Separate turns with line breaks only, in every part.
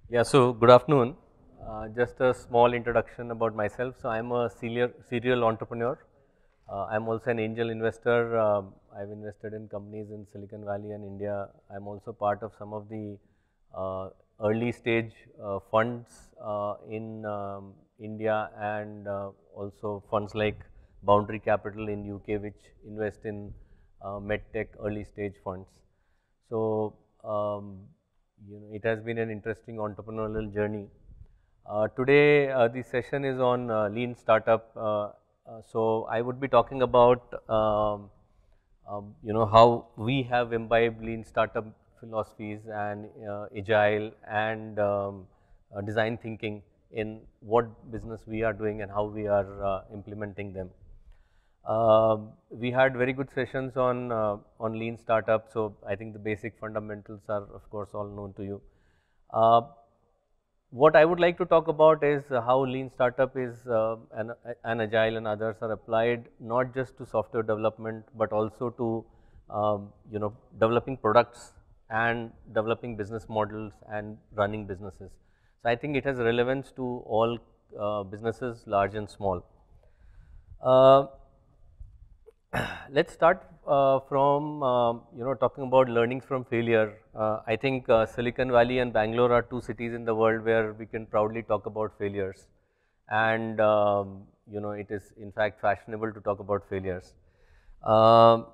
Yeah, so good afternoon. Just a small introduction about myself. So I'm a serial entrepreneur. I'm also an angel investor. I've invested in companies in Silicon Valley and India. I'm also part of some of the uh, early stage funds in India and also funds like Boundary Capital in UK, which invest in Medtech early stage funds. So, it has been an interesting entrepreneurial journey. Today, the session is on lean startup. So, I would be talking about how we have imbibed lean startup philosophies and agile and design thinking in what business we are doing and how we are implementing them. We had very good sessions on lean startup, so I think the basic fundamentals are, of course, all known to you. Uh, what I would like to talk about is how lean startup is and agile and others are applied not just to software development, but also to developing products and developing business models and running businesses. So I think it has relevance to all businesses, large and small. Uh, let's start from talking about learnings from failure. I think Silicon Valley and Bangalore are two cities in the world where we can proudly talk about failures, and it is in fact fashionable to talk about failures. Um,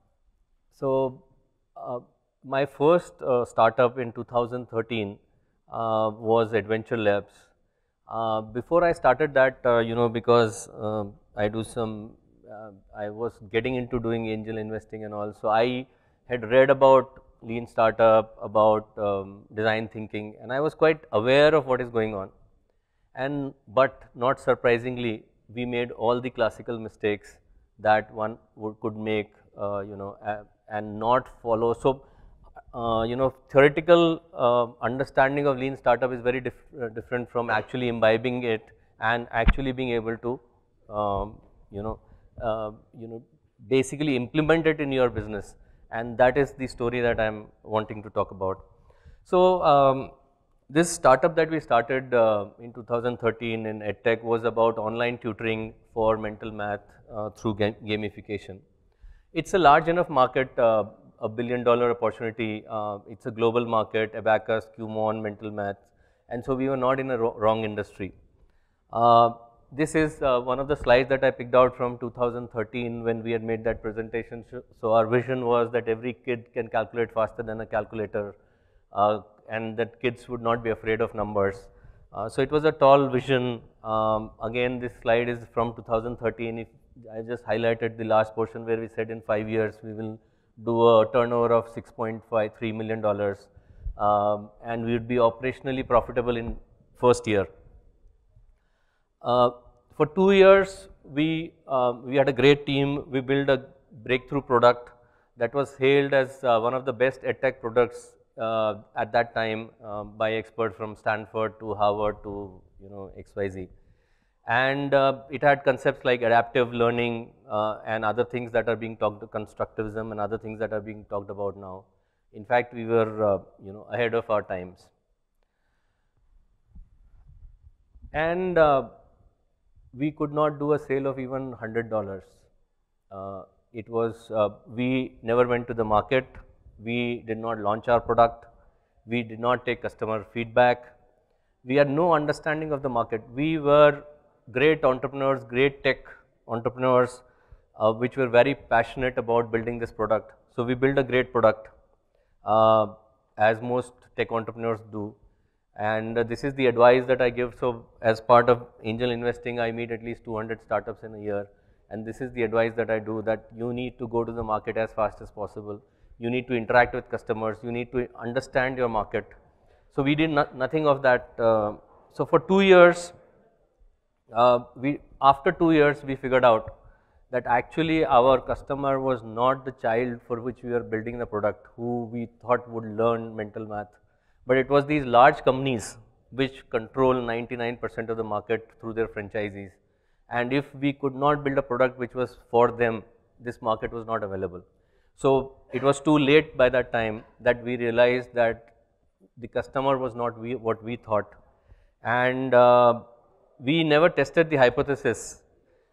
so, my first startup in 2013 was Adventure Labs. Before I started that, because I do some, I was getting into doing angel investing and all. So I had read about lean startup, about design thinking, and I was quite aware of what is going on. And but not surprisingly, we made all the classical mistakes that one could make, and not follow. So, theoretical understanding of lean startup is very different from actually imbibing it and actually being able to, um, you know, basically implement it in your business. And that is the story that I'm wanting to talk about. So, this startup that we started in 2013 in EdTech was about online tutoring for mental math through gamification. It's a large enough market, $1 billion opportunity. It's a global market, Abacus, Qmon, mental math, and so we were not in a wrong industry. Uh, this is one of the slides that I picked out from 2013 when we had made that presentation. So our vision was that every kid can calculate faster than a calculator, and that kids would not be afraid of numbers. So it was a tall vision. Again, this slide is from 2013. If I just highlighted the last portion where we said in 5 years we will do a turnover of $6.53 million, and we would be operationally profitable in first year. For 2 years, we had a great team. We built a breakthrough product that was hailed as one of the best edtech products at that time by experts from Stanford to Harvard to XYZ. And it had concepts like adaptive learning and other things that are being talked, constructivism and other things that are being talked about now. In fact, we were ahead of our times. And we could not do a sale of even $100. It was, we never went to the market, we did not launch our product, we did not take customer feedback, we had no understanding of the market. We were great entrepreneurs, great tech entrepreneurs, which were very passionate about building this product. So we built a great product, as most tech entrepreneurs do. And this is the advice that I give. So as part of angel investing, I meet at least 200 startups in a year. And this is the advice that I do, that you need to go to the market as fast as possible. You need to interact with customers. You need to understand your market. So we did nothing of that. So for 2 years, after 2 years, we figured out that actually our customer was not the child for which we were building the product, who we thought would learn mental math, but it was these large companies which control 99% of the market through their franchisees. And if we could not build a product which was for them, this market was not available. So it was too late by that time that we realized that the customer was not what we thought, and we never tested the hypothesis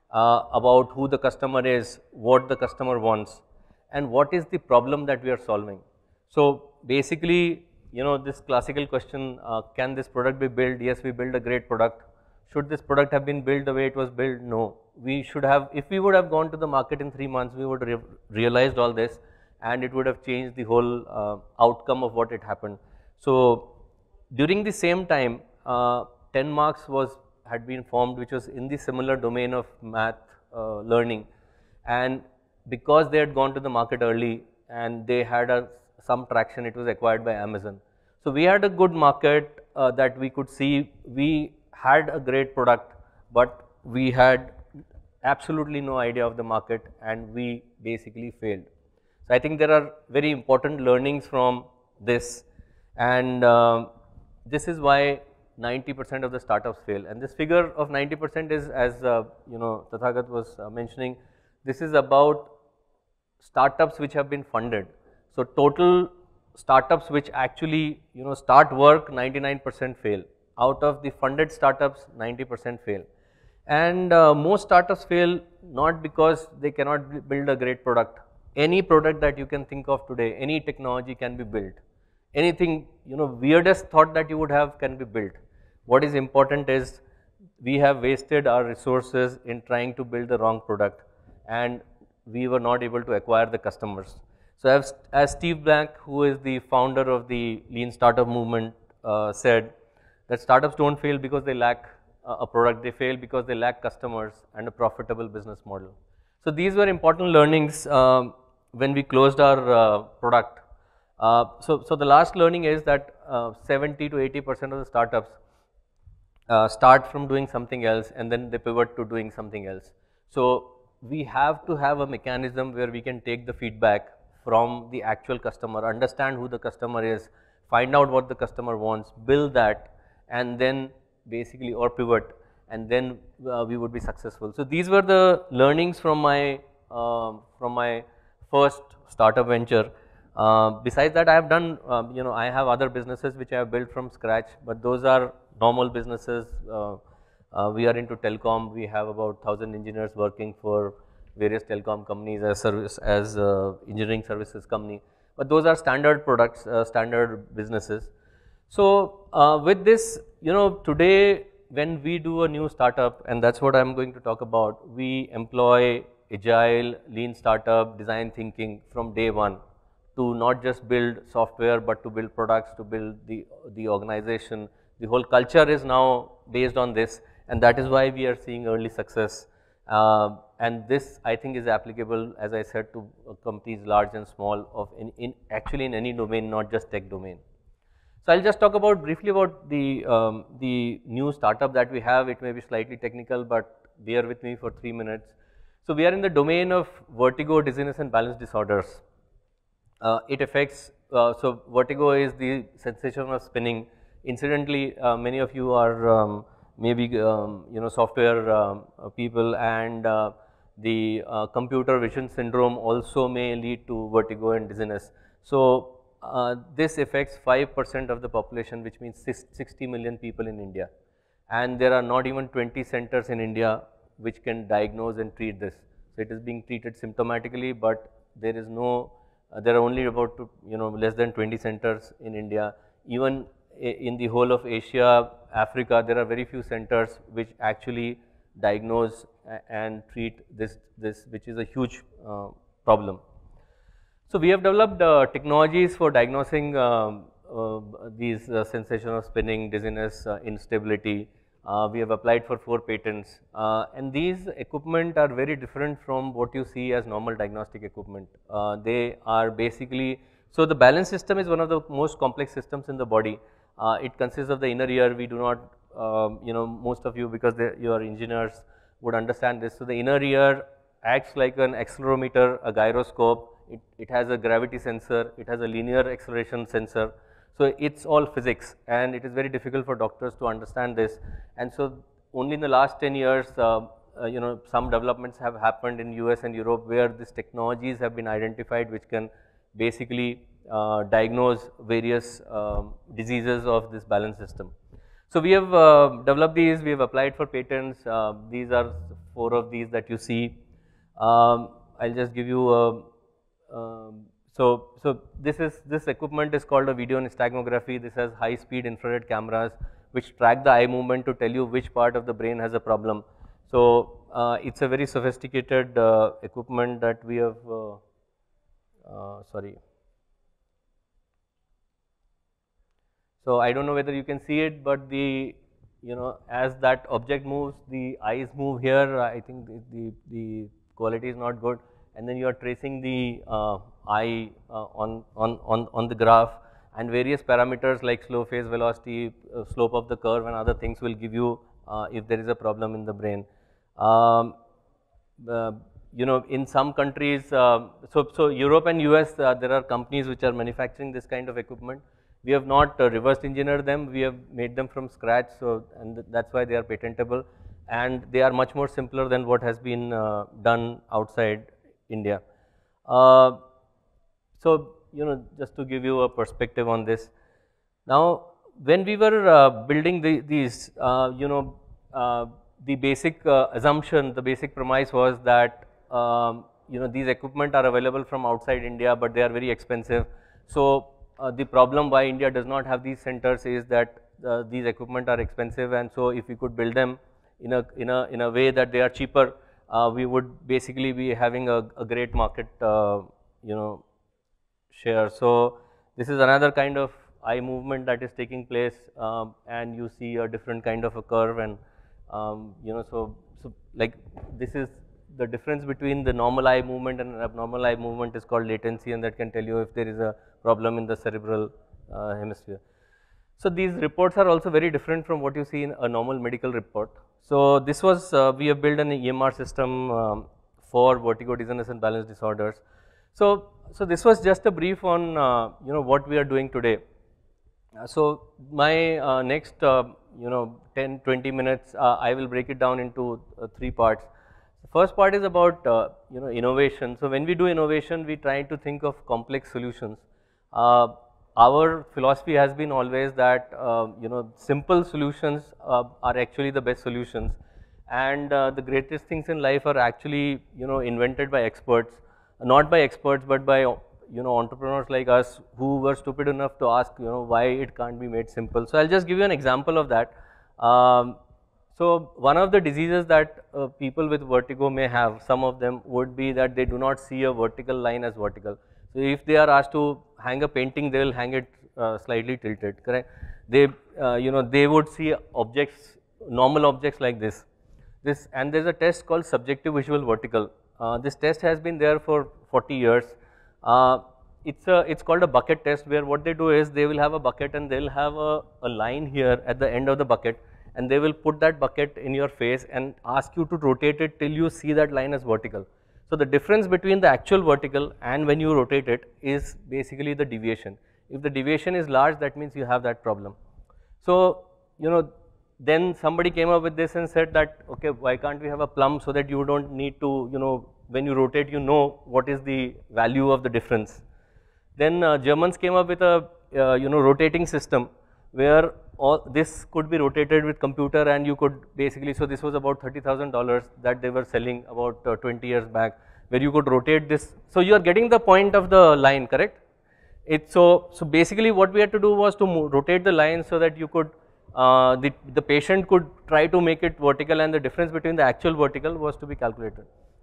about who the customer is, what the customer wants, and what is the problem that we are solving. So basically, this classical question, can this product be built? Yes, we build a great product. Should this product have been built the way it was built? No. We should have, if we would have gone to the market in 3 months, we would have realized all this, and it would have changed the whole outcome of what it happened. So during the same time, 10 marks had been formed, which was in the similar domain of math learning, and because they had gone to the market early and they had some traction, it was acquired by Amazon. So we had a good market that we could see. We had a great product, but we had absolutely no idea of the market, and we basically failed. So I think there are very important learnings from this, and this is why 90% of the startups fail. And this figure of 90% is, as Tathagat was mentioning, this is about startups which have been funded. So total startups which actually start work, 99% fail. Out of the funded startups, 90% fail. And most startups fail not because they cannot build a great product. Any product that you can think of today, any technology can be built. Anything, weirdest thought that you would have can be built. What is important is we have wasted our resources in trying to build the wrong product, and we were not able to acquire the customers. So as Steve Blank, who is the founder of the Lean Startup movement, said that startups don't fail because they lack a product, they fail because they lack customers and a profitable business model. So these were important learnings when we closed our product. So the last learning is that 70 to 80% of the startups start from doing something else and then they pivot to doing something else. So we have to have a mechanism where we can take the feedback from the actual customer, understand who the customer is, find out what the customer wants, build that, and then basically, or pivot, and then we would be successful. So these were the learnings from my first startup venture. Besides that, I have done, I have other businesses which I have built from scratch, but those are normal businesses. We are into telecom. We have about 1,000 engineers working for various telecom companies as engineering services company. But those are standard products, standard businesses. So with this, today when we do a new startup, and that's what I'm going to talk about, we employ agile, lean startup, design thinking from day one to not just build software, but to build products, to build the organization. The whole culture is now based on this, and that is why we are seeing early success. And this, I think, is applicable, as I said, to companies large and small, actually in any domain, not just tech domain. So I'll just talk briefly about the new startup that we have. It may be slightly technical, but bear with me for 3 minutes. So we are in the domain of vertigo, dizziness, and balance disorders. It affects, so vertigo is the sensation of spinning. Incidentally, many of you are maybe software people, and the computer vision syndrome also may lead to vertigo and dizziness. So this affects 5% of the population, which means 60 million people in India, and there are not even 20 centers in India which can diagnose and treat this. So it is being treated symptomatically, but there are only about less than 20 centers in India. Even in the whole of Asia, Africa, there are very few centers which actually diagnose and treat this, which is a huge problem. So we have developed technologies for diagnosing these sensation of spinning, dizziness, instability. We have applied for 4 patents, and these equipment are very different from what you see as normal diagnostic equipment. They are basically, so the balance system is one of the most complex systems in the body. It consists of the inner ear. We do not, most of you, because you are engineers, would understand this. So the inner ear acts like an accelerometer, a gyroscope. It has a gravity sensor. It has a linear acceleration sensor. So it's all physics, and it is very difficult for doctors to understand this. And so only in the last 10 years, some developments have happened in US and Europe where these technologies have been identified which can basically diagnose various diseases of this balance system. So we have developed these, we have applied for patents. These are 4 of these that you see. I'll just give you a, so this equipment is called a video nystagmography. This has high speed infrared cameras which track the eye movement to tell you which part of the brain has a problem. So it's a very sophisticated equipment that we have, sorry. So I don't know whether you can see it, but the, as that object moves, the eyes move here. I think the quality is not good, and then you are tracing the eye on the graph, and various parameters like slow phase velocity, slope of the curve, and other things will give you if there is a problem in the brain. In some countries, so Europe and US, there are companies which are manufacturing this kind of equipment. We have not reverse engineered them, we have made them from scratch, so, and that's why they are patentable, and they are much more simpler than what has been done outside India. So, just to give you a perspective on this. Now, when we were building these, the basic assumption, the basic premise was that, these equipment are available from outside India, but they are very expensive. So, the problem why India does not have these centers is that these equipment are expensive, and so if we could build them in a way that they are cheaper, we would basically be having a great market, share. So this is another kind of eye movement that is taking place, and you see a different kind of a curve, and so like this is the difference between the normal eye movement and abnormal eye movement is called latency, and that can tell you if there is a problem in the cerebral hemisphere. So these reports are also very different from what you see in a normal medical report. So this was, we have built an EMR system for vertigo, dizziness and balance disorders. So this was just a brief on what we are doing today. So my next 10-20 minutes, I will break it down into 3 parts. The first part is about innovation. So when we do innovation, we try to think of complex solutions. Our philosophy has been always that simple solutions are actually the best solutions, and the greatest things in life are actually invented by experts, not by experts but by entrepreneurs like us who were stupid enough to ask why it can't be made simple. So I'll just give you an example of that. So one of the diseases that people with vertigo may have, some of them would be that they do not see a vertical line as vertical. So if they are asked to hang a painting, they will hang it slightly tilted, correct? They, they would see objects, normal objects like this. And there's a test called subjective visual vertical. This test has been there for 40 years. It's called a bucket test, where what they do is they will have a bucket and they'll have a line here at the end of the bucket, and they will put that bucket in your face and ask you to rotate it till you see that line as vertical. So the difference between the actual vertical and when you rotate it is basically the deviation. If the deviation is large, that means you have that problem. So, then somebody came up with this and said that, okay, why can't we have a plumb so that you don't need to, when you rotate, what is the value of the difference. Then Germans came up with a, rotating system where all this could be rotated with computer, and you could basically, so this was about $30,000 that they were selling about 20 years back, where you could rotate this. So you are getting the point of the line, correct? So basically what we had to do was to rotate the line so that you could, the patient could try to make it vertical, and the difference between the actual vertical was to be calculated.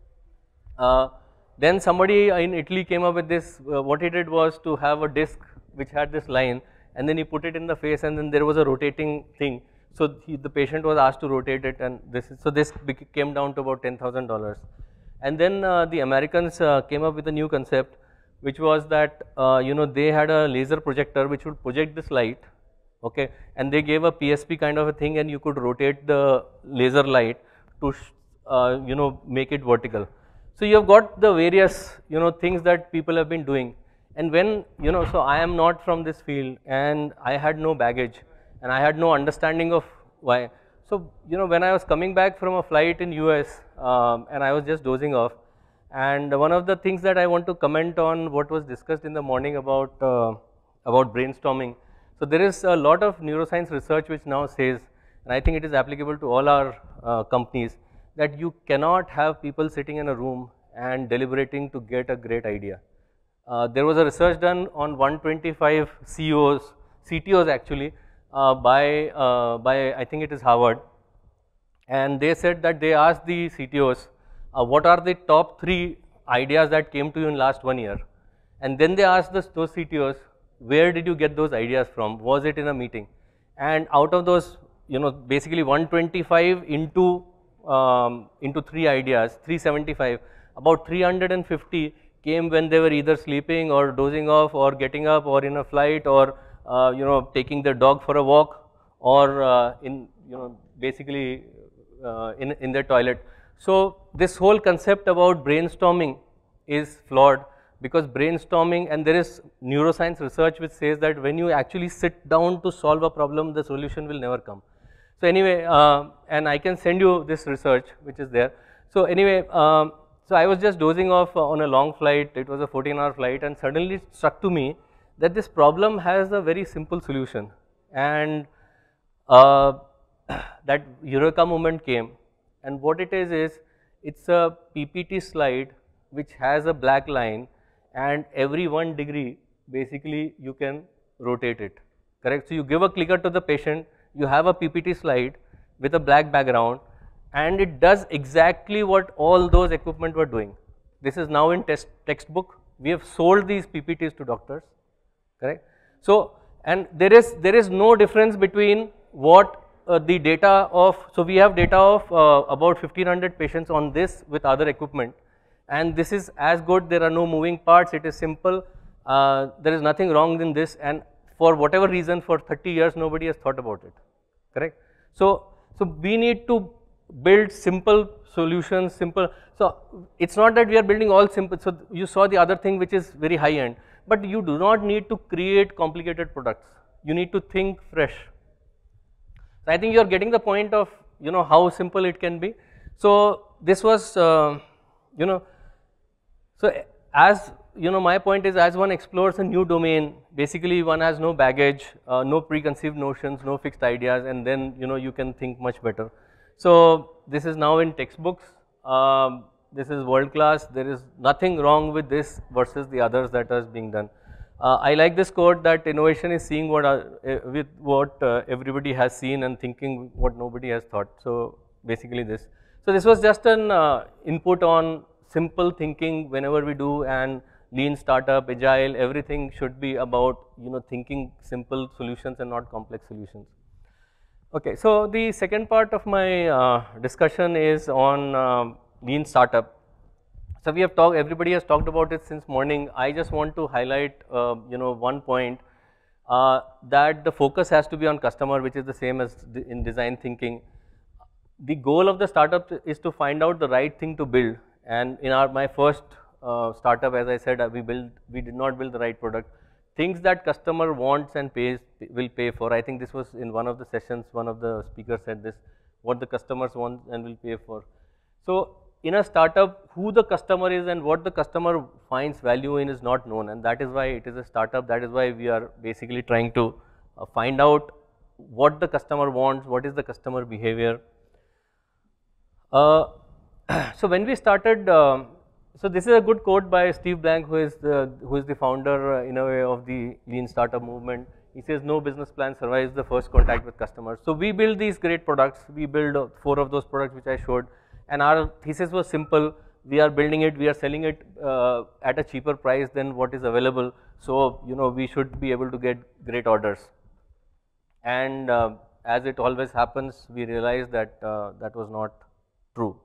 Then somebody in Italy came up with this. What he did was to have a disc which had this line, and then he put it in the face, and then there was a rotating thing. So the patient was asked to rotate it, and this came down to about $10,000. And then the Americans came up with a new concept, which was that they had a laser projector which would project this light, okay, and they gave a PSP kind of a thing, and you could rotate the laser light to make it vertical. So you have got the various things that people have been doing. And when, so I am not from this field, and I had no baggage, and I had no understanding of why. So, when I was coming back from a flight in US, and I was just dozing off, And one of the things that I want to comment on what was discussed in the morning about brainstorming. So there is a lot of neuroscience research which now says, and I think it is applicable to all our companies, that you cannot have people sitting in a room and deliberating to get a great idea. There was a research done on 125 CTOs actually, by I think it is Harvard, and they said that they asked the CTOs, what are the top 3 ideas that came to you in last 1 year, and then they asked those CTOs, where did you get those ideas from? Was it in a meeting? And out of those, basically 125 into 3 ideas, 375, about 350 came when they were either sleeping or dozing off or getting up or in a flight or taking their dog for a walk or basically in their toilet. So this whole concept about brainstorming is flawed, because brainstorming, and there is neuroscience research which says that when you actually sit down to solve a problem, the solution will never come. So anyway, and I can send you this research which is there. So anyway, so I was just dozing off on a long flight. It was a 14-hour flight, and suddenly it struck to me that this problem has a very simple solution, and that eureka moment came. And what it is it's a PPT slide which has a black line, and every 1 degree basically you can rotate it, correct? So you give a clicker to the patient, you have a PPT slide with a black background, and it does exactly what all those equipment were doing. This is now in textbook. We have sold these PPTs to doctors, correct? So, and there is no difference between what the data of, so we have data of about 1500 patients on this with other equipment, and this is as good. There are no moving parts, it is simple, there is nothing wrong in this, and for whatever reason for 30 years nobody has thought about it, correct? So we need to build simple solutions, so it's not that we are building all simple. So you saw the other thing which is very high end, but you do not need to create complicated products, you need to think fresh. So I think you are getting the point of how simple it can be. So this was so as my point is, as one explores a new domain, basically one has no baggage, no preconceived notions, no fixed ideas, and then you can think much better. So this is now in textbooks, this is world class, there is nothing wrong with this versus the others that is being done. I like this quote that innovation is seeing what everybody has seen and thinking what nobody has thought. So basically this. So this was just an input on simple thinking whenever we do, and lean startup, agile, everything should be about thinking simple solutions and not complex solutions. Okay, so the second part of my discussion is on lean startup. So we have talked, everybody has talked about it since morning. I just want to highlight one point, that the focus has to be on customer, which is the same as in design thinking. The goal of the startup is to find out the right thing to build, and in my first startup, as I said, we did not build the right product. Things that customer wants and will pay for. I think this was in one of the sessions, one of the speakers said this, what the customers want and will pay for. So in a startup, who the customer is and what the customer finds value in is not known, and that is why it is a startup. That is why we are basically trying to find out what the customer wants, what is the customer behavior. So when we started, so this is a good quote by Steve Blank, who is the founder in a way of the lean startup movement. He says, no business plan survives the first contact with customers. So we build these great products. We build 4 of those products which I showed, and our thesis was simple. We are building it, we are selling it at a cheaper price than what is available. So we should be able to get great orders. And as it always happens, we realized that that was not true.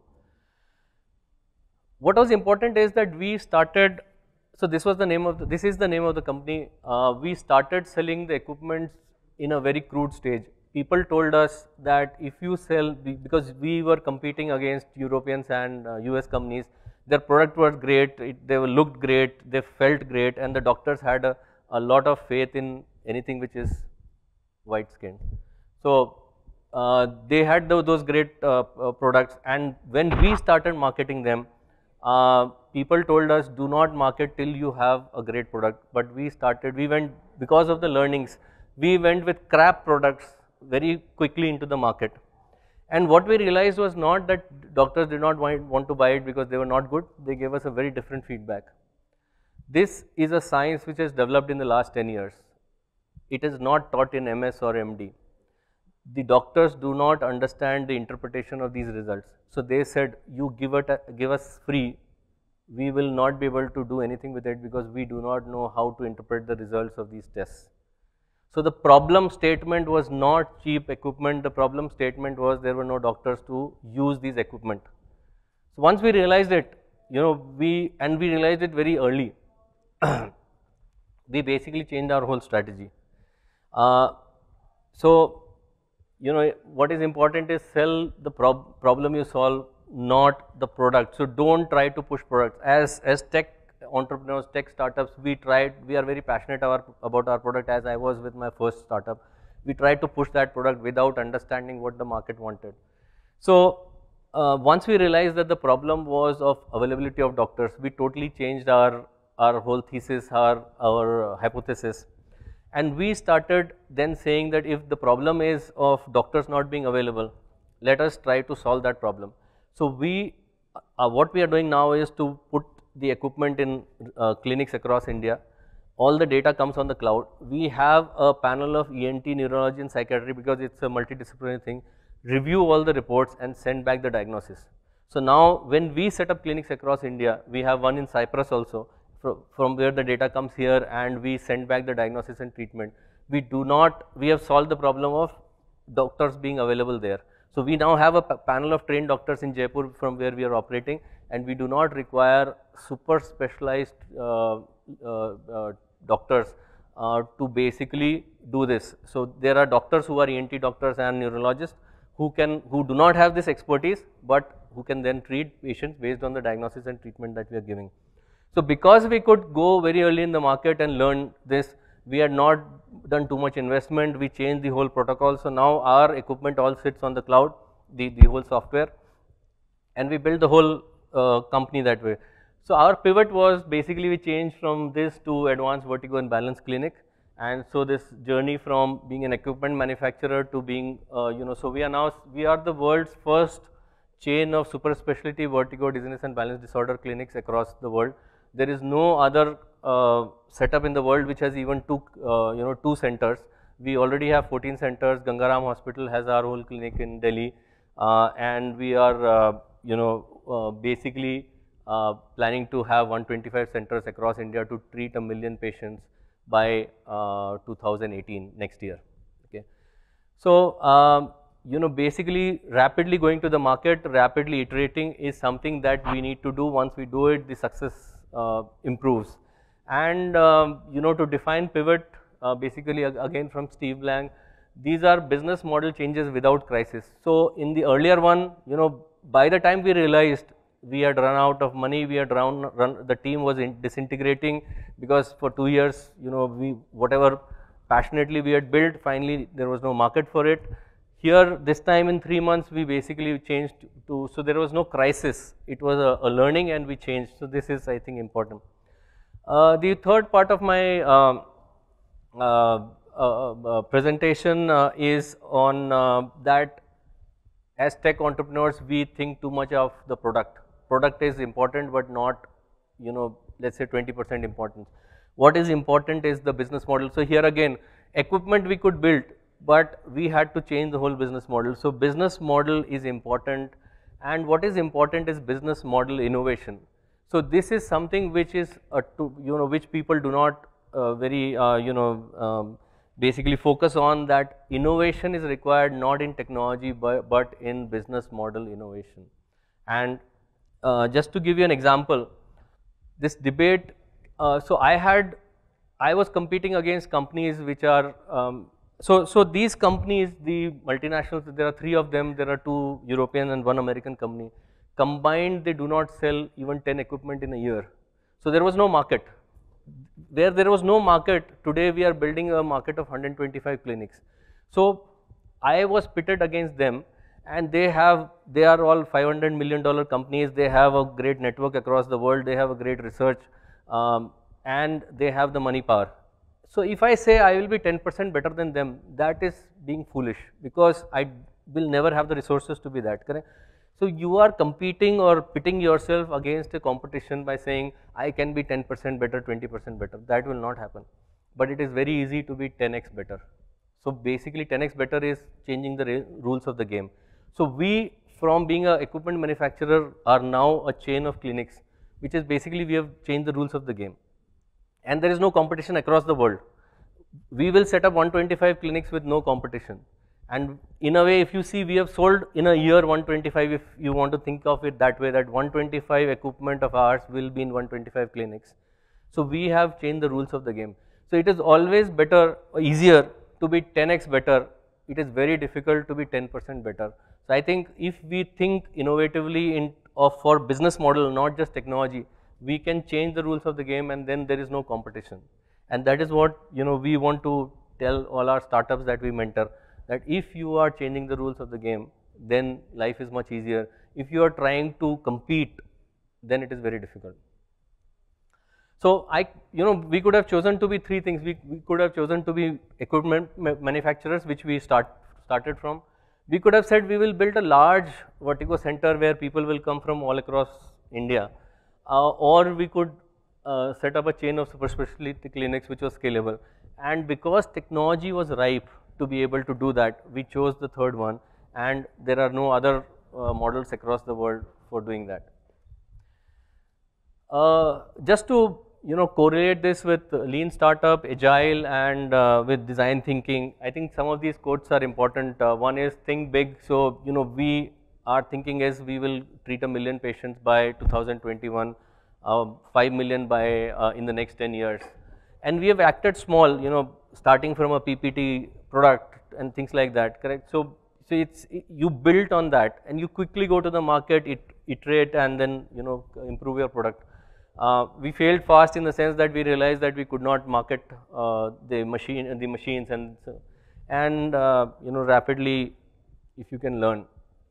What was important is that we started, so this is the name of the company. We started selling the equipment in a very crude stage. People told us that if you sell, because we were competing against Europeans and US companies, their product was great, they looked great, they felt great, and the doctors had a lot of faith in anything which is white skinned. So they had those great products, and when we started marketing them, people told us do not market till you have a great product, but we went, because of the learnings, we went with crap products very quickly into the market. And what we realized was not that doctors did not want to buy it because they were not good, they gave us a very different feedback. This is a science which has developed in the last 10 years. It is not taught in MS or MD. The doctors do not understand the interpretation of these results. So they said, you give us free, we will not be able to do anything with it because we do not know how to interpret the results of these tests. So the problem statement was not cheap equipment, the problem statement was there were no doctors to use these equipment. So once we realized it, we realized it very early, we basically changed our whole strategy. What is important is sell the problem you solve, not the product. So don't try to push products. As tech entrepreneurs, tech startups, we are very passionate about our product, as I was with my first startup. We tried to push that product without understanding what the market wanted. So once we realized that the problem was of availability of doctors, we totally changed our whole thesis, our hypothesis. And we started then saying that if the problem is of doctors not being available, let us try to solve that problem. So what we are doing now is to put the equipment in clinics across India. All the data comes on the cloud. We have a panel of ENT, neurology and psychiatry, because it's a multidisciplinary thing, review all the reports and send back the diagnosis. So now when we set up clinics across India, we have one in Cyprus also, from where the data comes here and we send back the diagnosis and treatment. We have solved the problem of doctors being available there. So we now have a panel of trained doctors in Jaipur from where we are operating, and we do not require super specialized doctors to basically do this. So there are doctors who are ENT doctors and neurologists who do not have this expertise, but who can then treat patients based on the diagnosis and treatment that we are giving. So because we could go very early in the market and learn this, we had not done too much investment, we changed the whole protocol. So now our equipment all sits on the cloud, the whole software, and we built the whole company that way. So our pivot was basically we changed from this to advanced vertigo and balance clinic. And so this journey from being an equipment manufacturer to being, so we are the world's first chain of super specialty vertigo, dizziness and balance disorder clinics across the world. There is no other setup in the world which has even two centers. We already have 14 centers. Gangaram Hospital has our whole clinic in Delhi, and we are basically planning to have 125 centers across India to treat 1 million patients by 2018, next year. Okay, so basically rapidly going to the market, rapidly iterating is something that we need to do. Once we do it, the success improves. And to define pivot, basically again from Steve Blank, these are business model changes without crisis. So in the earlier one, by the time we realized we had run out of money, we had the team was disintegrating, because for 2 years, whatever passionately we had built, finally there was no market for it. Here, this time in 3 months, we basically changed to, so there was no crisis. It was a learning and we changed. So this is, I think, important. The third part of my presentation is on that as tech entrepreneurs, we think too much of the product. Product is important, but not, let's say 20% important. What is important is the business model. So here again, equipment we could build, but we had to change the whole business model. So business model is important, and what is important is business model innovation. So this is something which is, which people do not basically focus on, that innovation is required not in technology, but in business model innovation. And just to give you an example, this debate, so I was competing against companies which are, so these companies, the multinationals, there are 3 of them, there are 2 European and 1 American company. Combined, they do not sell even 10 equipment in a year. So there was no market. Where there was no market, today we are building a market of 125 clinics. So I was pitted against them, and they are all $500 million companies. They have a great network across the world. They have a great research, and they have the money power. So if I say I will be 10% better than them, that is being foolish, because I will never have the resources to be that, correct? So you are competing or pitting yourself against a competition by saying I can be 10% better, 20% better. That will not happen. But it is very easy to be 10x better. So basically 10x better is changing the rules of the game. So we, from being an equipment manufacturer, are now a chain of clinics, which is basically we have changed the rules of the game. And there is no competition across the world. We will set up 125 clinics with no competition. And in a way, if you see, we have sold in a year 125, if you want to think of it that way, that 125 equipment of ours will be in 125 clinics. So we have changed the rules of the game. So it is always better, easier to be 10x better. It is very difficult to be 10% better. So I think if we think innovatively for business model, not just technology, we can change the rules of the game, and then there is no competition. And that is what we want to tell all our startups that we mentor, that if you are changing the rules of the game, then life is much easier. If you are trying to compete, then it is very difficult. So we could have chosen to be three things. We could have chosen to be equipment manufacturers, which we started from. We could have said we will build a large vertigo center where people will come from all across India. Or we could set up a chain of super specialty clinics which was scalable. And because technology was ripe to be able to do that, we chose the third one, and there are no other models across the world for doing that. Just to correlate this with lean startup, agile, and with design thinking, I think some of these quotes are important. One is think big. So our thinking is we will treat 1 million patients by 2021, 5 million by in the next 10 years. And we have acted small, starting from a PPT product and things like that, correct? So you built on that, and you quickly go to the market, iterate, and then improve your product. We failed fast in the sense that we realized that we could not market the machines, and rapidly, if you can learn.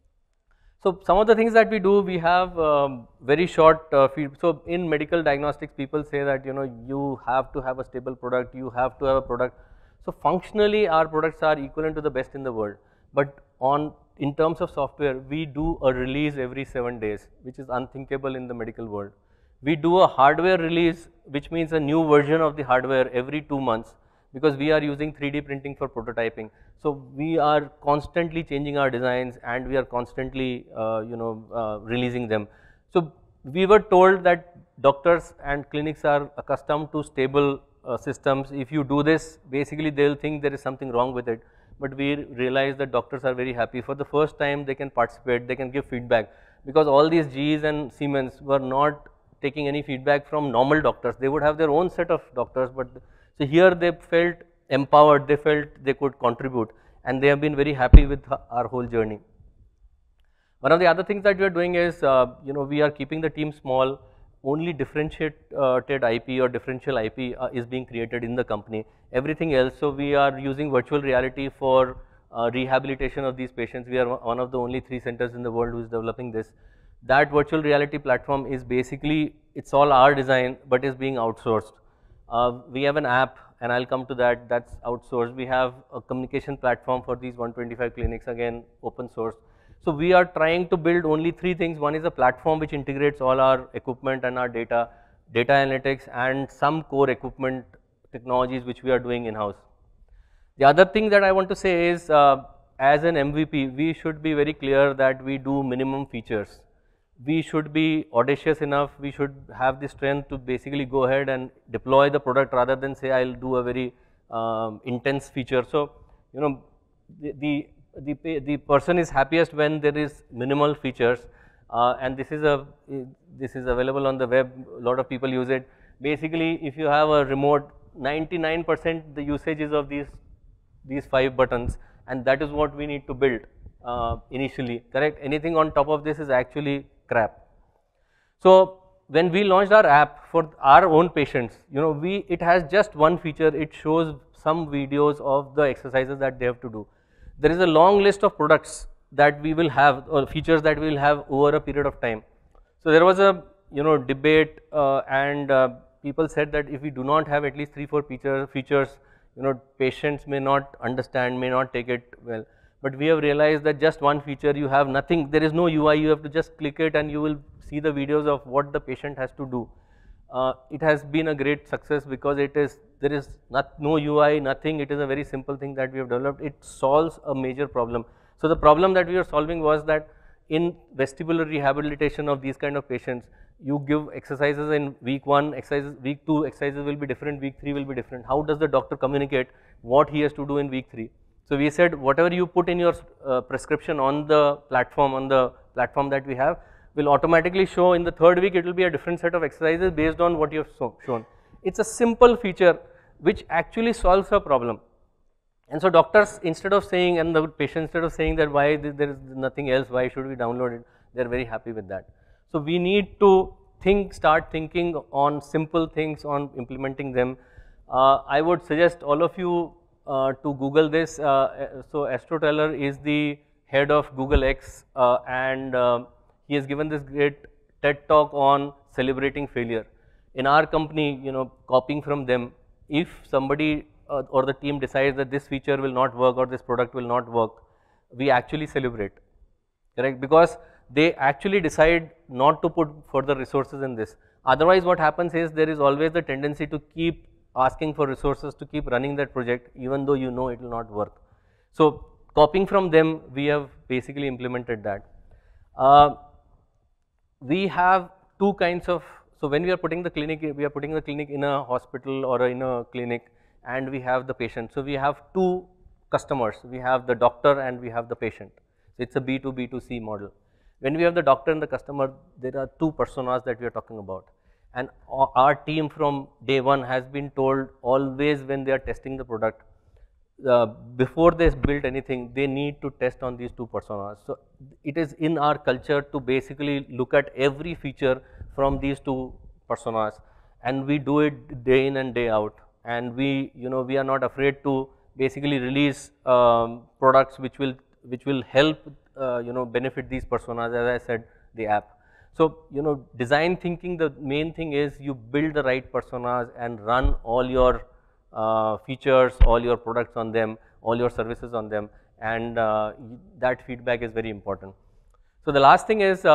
So some of the things that we do, we have very short feed. So in medical diagnostics, people say that you have to have a stable product, you have to have a product. So functionally, our products are equivalent to the best in the world. But in terms of software, we do a release every 7 days, which is unthinkable in the medical world. We do a hardware release, which means a new version of the hardware every 2 months, because we are using 3D printing for prototyping. So we are constantly changing our designs, and we are constantly releasing them. So we were told that doctors and clinics are accustomed to stable systems. If you do this, basically they will think there is something wrong with it. But we realized that doctors are very happy. For the first time, they can participate, they can give feedback, because all these GEs and Siemens were not taking any feedback from normal doctors. They would have their own set of doctors, but so here they felt empowered, they felt they could contribute, and they have been very happy with our whole journey. One of the other things that we are doing is, we are keeping the team small. Only differentiated IP or differential IP is being created in the company. Everything else, so we are using virtual reality for rehabilitation of these patients. We are one of the only 3 centers in the world who is developing this. That virtual reality platform is basically, it's all our design, but is being outsourced. We have an app, and I'll come to that, that's outsourced. We have a communication platform for these 125 clinics, again open source. So we are trying to build only 3 things. One is a platform which integrates all our equipment and our data analytics, and some core equipment technologies which we are doing in-house. The other thing that I want to say is, as an MVP, we should be very clear that we do minimum features. We should be audacious enough, we should have the strength to basically go ahead and deploy the product rather than say I'll do a very intense feature. So, the person is happiest when there is minimal features, and this is available on the web. A lot of people use it. Basically, if you have a remote, 99% the usage is of these 5 buttons, and that is what we need to build initially, correct? Anything on top of this is actually crap. So when we launched our app for our own patients, it has just one feature. It shows some videos of the exercises that they have to do. There is a long list of products that we will have, or features that we will have over a period of time. So there was a debate, and people said that if we do not have at least 3-4 features, patients may not understand, may not take it well. But we have realized that just one feature, you have nothing, there is no UI, you have to just click it and you will see the videos of what the patient has to do. It has been a great success because there is no UI, nothing, it is a very simple thing that we have developed. It solves a major problem. So the problem that we were solving was that in vestibular rehabilitation of these kind of patients, you give exercises in week 1, exercises, week 2 exercises will be different, week 3 will be different. How does the doctor communicate what he has to do in week 3? So we said whatever you put in your prescription on the platform that we have, will automatically show in the 3rd week, it will be a different set of exercises based on what you have shown. It's a simple feature which actually solves a problem. And so doctors, instead of saying, and the patient, instead of saying that why there is nothing else, why should we download it, they are very happy with that. So we need to start thinking on simple things, on implementing them. I would suggest all of you to Google this. So Astro Teller is the head of Google X, and he has given this great TED talk on celebrating failure. In our company, copying from them, if somebody or the team decides that this feature will not work or this product will not work, we actually celebrate, correct? Because they actually decide not to put further resources in this. Otherwise what happens is there is always the tendency to keep asking for resources to keep running that project even though it will not work. So copying from them, we have basically implemented that. We have two kinds of, so when we are putting the clinic, we are putting the clinic in a hospital or in a clinic, and we have the patient. So we have two customers, we have the doctor and we have the patient. So it's a B2B2C model. When we have the doctor and the customer, there are two personas that we are talking about. And our team from day one has been told always when they are testing the product, before they build anything, they need to test on these two personas. So it is in our culture to basically look at every feature from these two personas, and we do it day in and day out. And we are not afraid to basically release products which will help benefit these personas, as I said, the app. So design thinking, the main thing is you build the right personas and run all your features, all your products on them, all your services on them, and that feedback is very important. So the last thing is,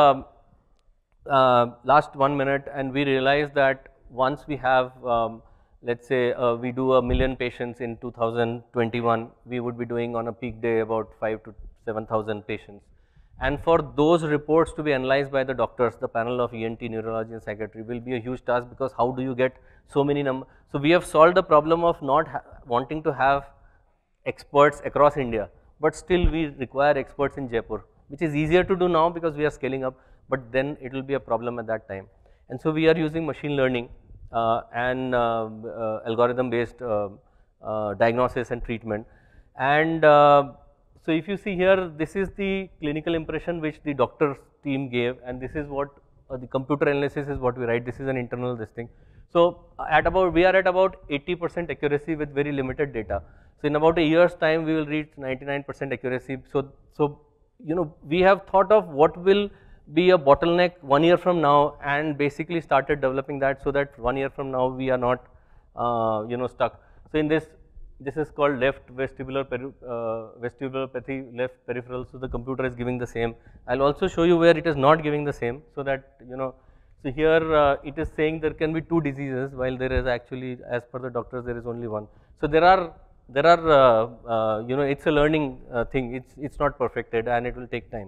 last 1 minute, and we realized that once we have, let's say we do 1 million patients in 2021, we would be doing on a peak day about 5,000 to 7,000 patients. And for those reports to be analyzed by the doctors, the panel of ENT, neurology and psychiatry will be a huge task, because how do you get so many numbers? So we have solved the problem of not wanting to have experts across India, but still we require experts in Jaipur, which is easier to do now because we are scaling up, but then it will be a problem at that time. And so we are using machine learning and algorithm based diagnosis and treatment. And so if you see here, this is the clinical impression which the doctor's team gave, and this is what the computer analysis is what we write. This is an internal this thing. So we are at about 80% accuracy with very limited data. So in about a year's time, we will reach 99% accuracy. So we have thought of what will be a bottleneck 1 year from now, and basically started developing that, so that 1 year from now we are not stuck. So in this is called left vestibulopathy, left peripheral. So the computer is giving the same. I'll also show you where it is not giving the same, so that so here it is saying there can be two diseases, while there is actually, as per the doctors, there is only one. So there are it's a learning thing. It's not perfected, and it will take time.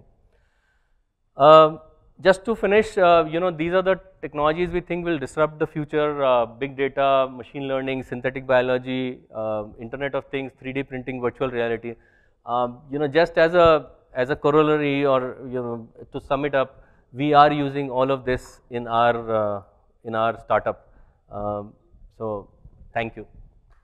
Just to finish, these are the technologies we think will disrupt the future: big data, machine learning, synthetic biology, Internet of Things, 3D printing, virtual reality. Just as a corollary, or to sum it up, we are using all of this in our startup. So thank you.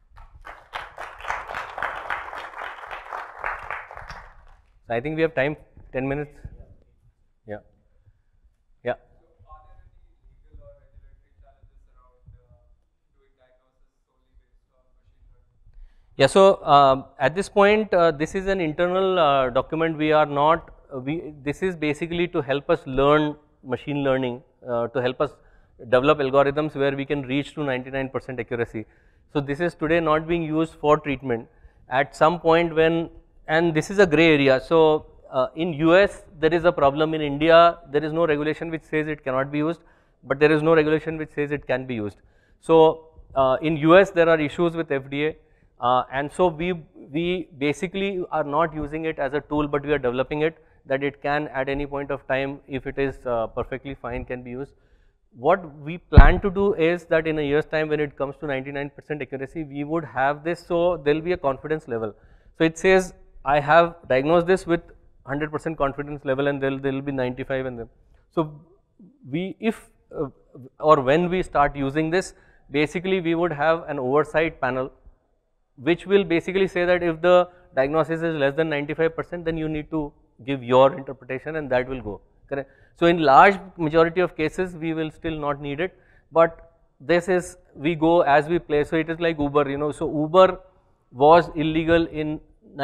So I think we have time, 10 minutes. Yeah. Yeah.
So are there any legal or regulatory challenges around doing diagnosis solely based on machine learning?
Yeah, so at this point, this is an internal document. We are not, this is basically to help us learn machine learning, to help us develop algorithms where we can reach to 99% accuracy. So this is today not being used for treatment. At some point when, and this is a gray area. So in US, there is a problem. In India, there is no regulation which says it cannot be used, but there is no regulation which says it can be used. So in US, there are issues with FDA. And so we basically are not using it as a tool, but we are developing it that it can at any point of time, if it is perfectly fine, can be used. What we plan to do is that in a year's time, when it comes to 99% accuracy, we would have this, so there will be a confidence level. So it says I have diagnosed this with 100% confidence level, and there will be 95 and then. So we, if or when we start using this, basically we would have an oversight panel which will basically say that if the diagnosis is less than 95%, then you need to give your interpretation and that will go, correct. So in large majority of cases, we will still not need it, but this is, we go as we play. So it is like Uber, you know, so Uber was illegal in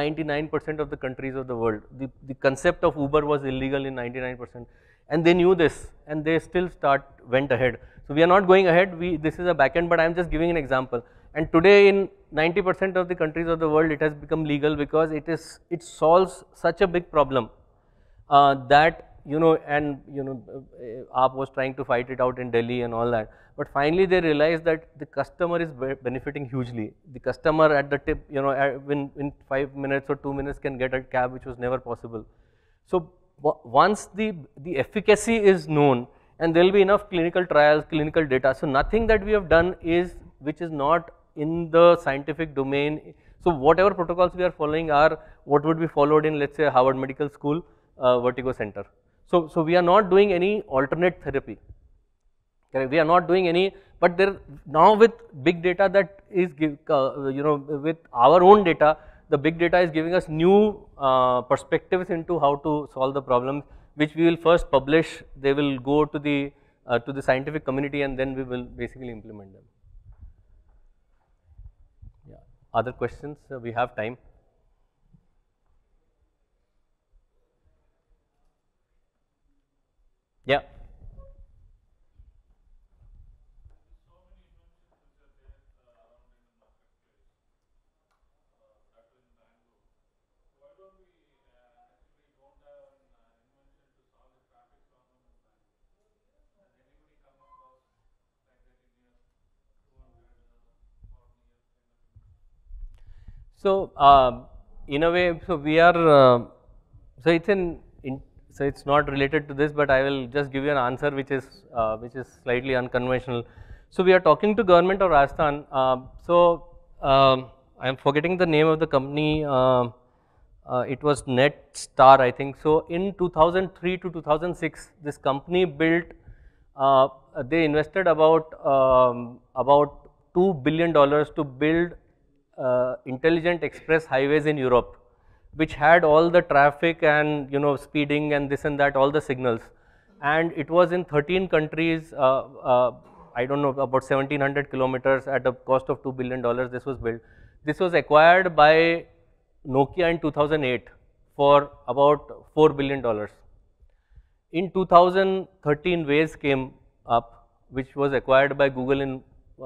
99% of the countries of the world. The concept of Uber was illegal in 99%, and they knew this and they still went ahead. So we are not going ahead, this is a backend, but I am just giving an example. And today in 90% of the countries of the world, it has become legal because it solves such a big problem that, you know, and you know, AAP was trying to fight it out in Delhi and all that. But finally they realized that the customer is benefiting hugely. The customer at the tip, you know, in 5 minutes or 2 minutes can get a cab, which was never possible. So once the efficacy is known, and there will be enough clinical trials, clinical data. So nothing that we have done is, which is not in the scientific domain. So whatever protocols we are following are what would be followed in, let's say, Harvard Medical School Vertigo Center. So we are not doing any alternate therapy. Correct? We are not doing any, but there now with big data that is you know, with our own data, the big data is giving us new perspectives into how to solve the problem, which we will first publish. They will go to the scientific community, and then we will basically implement them. Yeah. Other questions? We have time. Yeah. So in a way, so we are, so it's not related to this, but I will just give you an answer which is slightly unconventional. So we are talking to government of Rajasthan. I am forgetting the name of the company. It was NetStar, I think. So in 2003 to 2006, this company built. They invested about $2 billion to build intelligent express highways in Europe, which had all the traffic and, you know, speeding and this and that, all the signals. And it was in 13 countries, I don't know, about 1700 kilometers at a cost of $2 billion. This was built. This was acquired by Nokia in 2008 for about $4 billion. In 2013, Waze came up, which was acquired by Google in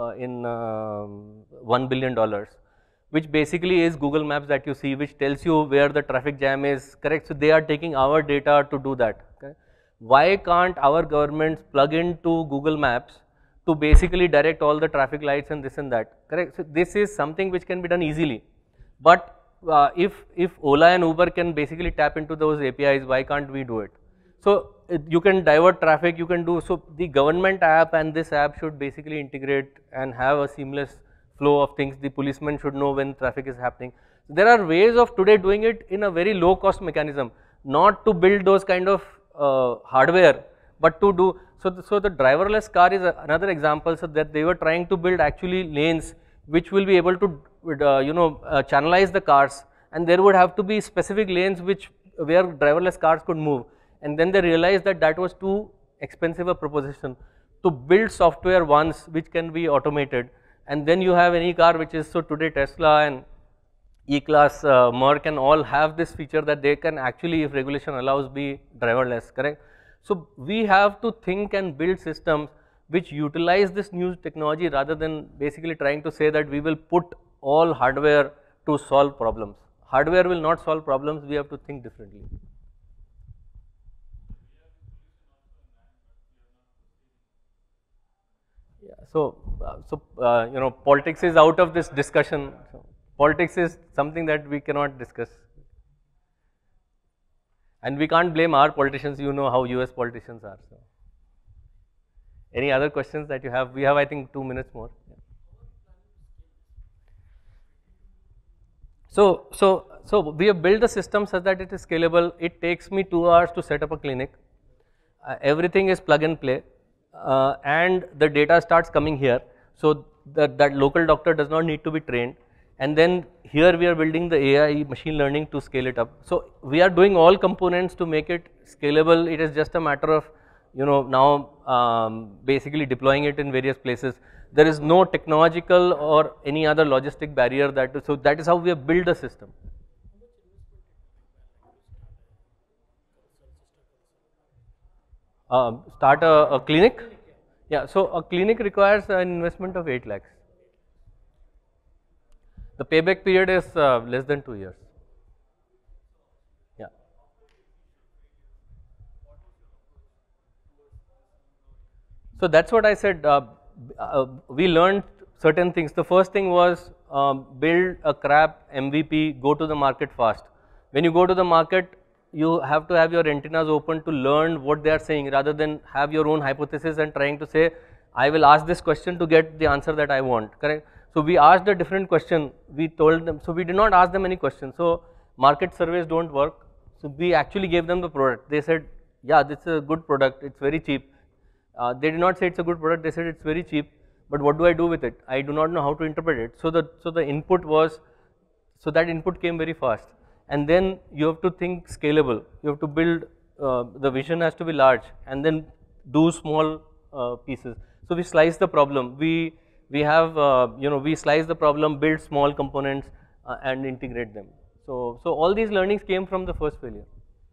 $1 billion, which basically is Google Maps that you see, which tells you where the traffic jam is, correct? So they are taking our data to do that. Okay? Why can't our governments plug into Google Maps to basically direct all the traffic lights and this and that, correct? So this is something which can be done easily. But if Ola and Uber can basically tap into those APIs, why can't we do it? So you can divert traffic, you can do, so the government app and this app should basically integrate and have a seamless flow of things. The policeman should know when traffic is happening. There are ways of today doing it in a very low cost mechanism, not to build those kind of hardware, but to do, so the driverless car is another example. So that they were trying to build actually lanes which will be able to channelize the cars, and there would have to be specific lanes where driverless cars could move. And then they realized that that was too expensive a proposition to build software once which can be automated, and then you have any car which is, so today Tesla and E-Class, Merck and all have this feature that they can actually, if regulation allows, be driverless, correct? So we have to think and build systems which utilize this new technology rather than basically trying to say that we will put all hardware to solve problems. Hardware will not solve problems, we have to think differently. Yeah, so you know, politics is out of this discussion. So, politics is something that we cannot discuss. And we can't blame our politicians, you know how US politicians are. So. Any other questions that you have? We have, I think, 2 minutes more. Yeah. So we have built the system such that it is scalable. It takes me 2 hours to set up a clinic. Everything is plug and play, and the data starts coming here. So that local doctor does not need to be trained. And then here we are building the AI machine learning to scale it up. So we are doing all components to make it scalable. It is just a matter of, you know, now basically deploying it in various places. There is no technological or any other logistic barrier so that is how we have built the system. Start a clinic? Yeah, so a clinic requires an investment of 8 lakhs. The payback period is less than 2 years. Yeah. So that's what I said. We learned certain things. The first thing was build a crap MVP, go to the market fast. When you go to the market, you have to have your antennas open to learn what they are saying rather than have your own hypothesis and trying to say, I will ask this question to get the answer that I want, correct? So we asked a different question. We told them, so we did not ask them any question. So market surveys don't work. So we actually gave them the product. They said, yeah, this is a good product. It's very cheap. They did not say it's a good product, they said it's very cheap, but what do I do with it? I do not know how to interpret it. So the input was, so that input came very fast. And then you have to think scalable, you have to build, the vision has to be large and then do small pieces. So we slice the problem, we have, you know, we slice the problem, build small components and integrate them. So all these learnings came from the first failure.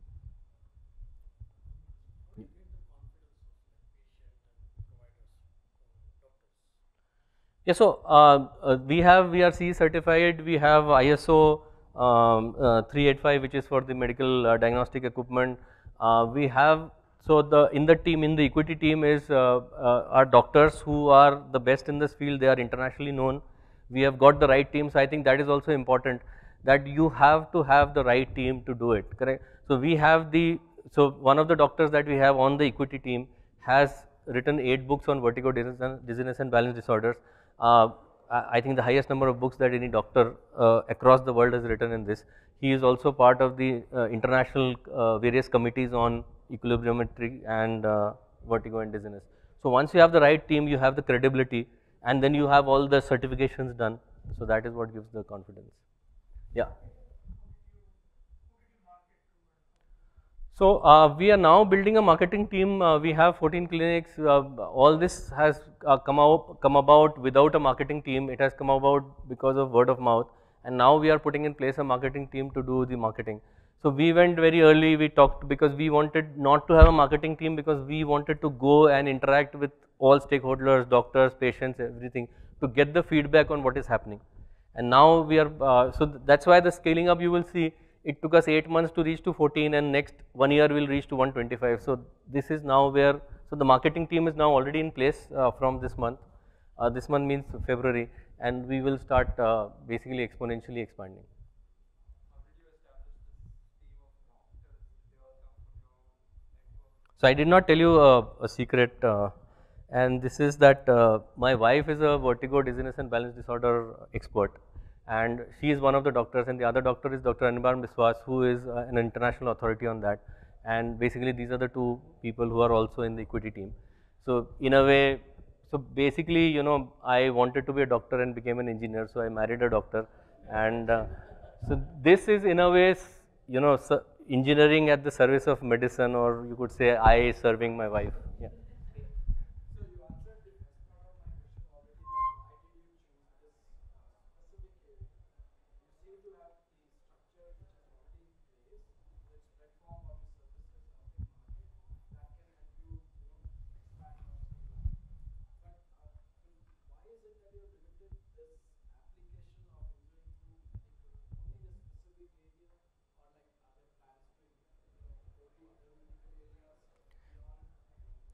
Yeah, so we have VRC certified, we have ISO 385 which is for the medical diagnostic equipment. We have, so in the team, in the equity team is our doctors who are the best in this field, they are internationally known. We have got the right team, so I think that is also important, that you have to have the right team to do it, correct? So we have so one of the doctors that we have on the equity team has written 8 books on vertigo, dizziness and balance disorders. I think the highest number of books that any doctor across the world has written in this. He is also part of the international various committees on equilibriometry and vertigo and dizziness. So once you have the right team, you have the credibility, and then you have all the certifications done. So that is what gives the confidence. Yeah. So we are now building a marketing team. We have 14 clinics. All this has come about without a marketing team. It has come about because of word of mouth. And now we are putting in place a marketing team to do the marketing. So we went very early. We talked because we wanted not to have a marketing team because we wanted to go and interact with all stakeholders, doctors, patients, everything to get the feedback on what is happening. And now we are. So that's why the scaling up you will see. It took us 8 months to reach to 14 and next 1 year we'll reach to 125. So this is now where, so the marketing team is now already in place from this month. This month means February, and we will start basically exponentially expanding. So I did not tell you a secret, and this is that my wife is a vertigo, dizziness and balance disorder expert. And she is one of the doctors, and the other doctor is Dr. Anirban Biswas, who is an international authority on that. And basically these are the 2 people who are also in the equity team. So in a way, so basically, you know, I wanted to be a doctor and became an engineer, so I married a doctor. And so this is in a way, you know, engineering at the service of medicine, or you could say I serving my wife. Yeah.
So you answered the first part of my question already. That why did you choose this specific area? You seem to have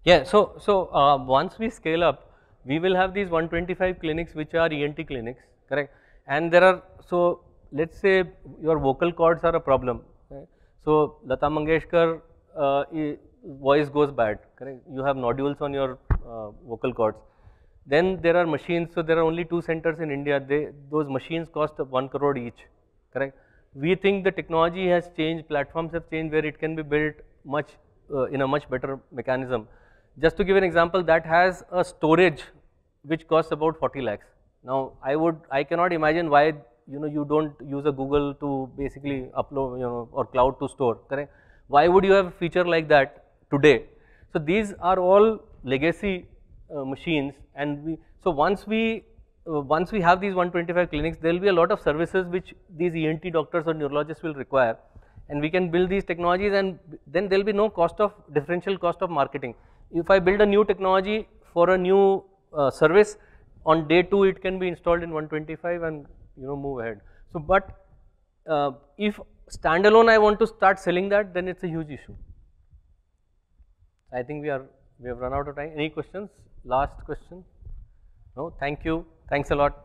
Yeah, once we scale up, we will have these 125 clinics which are ENT clinics, correct? And there are, so let's say your vocal cords are a problem, right? So Lata Mangeshkar voice goes bad, correct? You have nodules on your vocal cords. Then there are machines, so there are only 2 centers in India. Those machines cost 1 crore each, correct? We think the technology has changed, platforms have changed where it can be built much in a much better mechanism. Just to give an example, that has a storage which costs about 40 lakhs. Now, I cannot imagine why you don't use a Google to basically upload or cloud to store, correct? Why would you have a feature like that today? So these are all legacy machines, and once we have these 125 clinics, there will be a lot of services which these ENT doctors or neurologists will require, and we can build these technologies, and then there will be no differential cost of marketing. If I build a new technology for a new service, on day 2 it can be installed in 125 and move ahead. So, but if standalone I want to start selling that, then it's a huge issue. I think we have run out of time. Any questions? Last question? No, thank you. Thanks a lot.